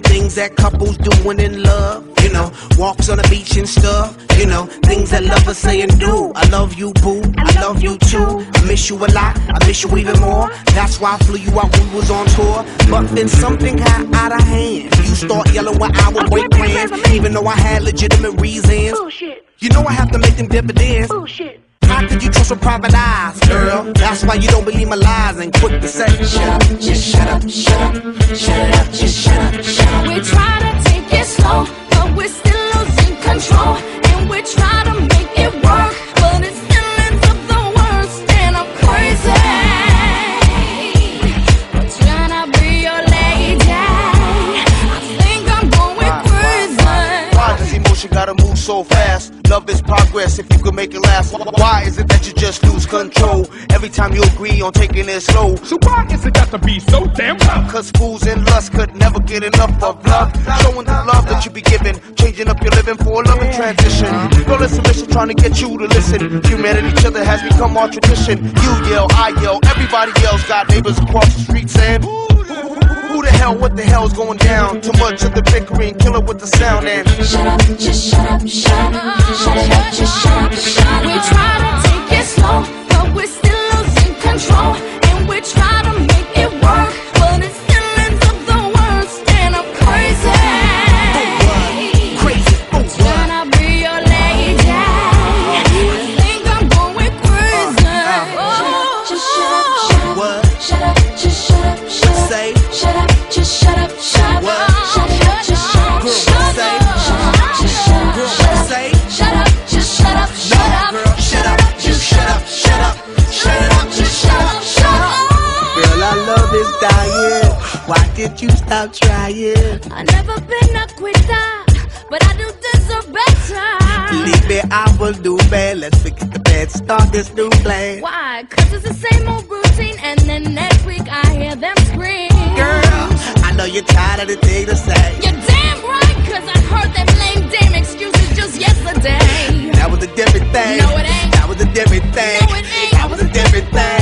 them things that couples doing in love. You know, walks on the beach and stuff. You know, things that lovers say and do. I love you, boo. I love you too. I miss you a lot. I miss you even more. That's why I flew you out when we was on tour. But then something got out of hand. You start yelling when I would break plans, even though I had legitimate reasons. Bullshit. You know I have to make them dividends. Bullshit. How could you trust with private eyes, girl? That's why you don't believe my lies and quick to say, shut up, just shut up, shut up, shut up, just shut up, shut up. We try to take it slow, but we're still losing control. And we try to make it work, but it still ends up the worst. And I'm crazy, but trying to be your lady. I think I'm going crazy. Why does emotion gotta move so fast? Love is progress if you could make it last. Why is it that you just lose control every time you agree on taking it slow? So why is it got to be so damn rough? Cause fools and lust could never get enough of love. Showing the love that you be giving, changing up your living for a loving transition. Girl, it's a mission trying to get you to listen. Humanity, each other has become our tradition. You yell, I yell, everybody yells. Got neighbors across the street saying, who the hell, what the hell's going down? Too much of the bickering, kill it with the sound and Shut up, just shut up, shut up, shut up, just shut up, shut up. We try to take it slow, but we're still losing control. And we try to make it work, but it still ends up the worst. And I'm crazy, trying to be your lady. I think I'm going crazy. Just shut up, shut up, What? shut up, just shut up, shut up. Say, Shut up, just shut up, shut up. What? Shut up, just shut up, shut up. say, Shut up, just shut up, shut up. say, Shut up, just shut up, shut up. girl, shut up, just shut up, shut up, shut it up, just shut up, shut up. Girl, our love is dying. Why did you stop trying? I've never been a quitter, but I do deserve better. Believe me, I will do bad. Let's forget the bad, start this new plan. Why? 'Cause it's the same old routine, and then next week I hear them scream. Girl, I know you're tired of the thing to say. You're damn right, 'cause I heard them lame damn excuses just yesterday. That was a different thing. No, it ain't. That was a different thing. No, it ain't. That was a different thing.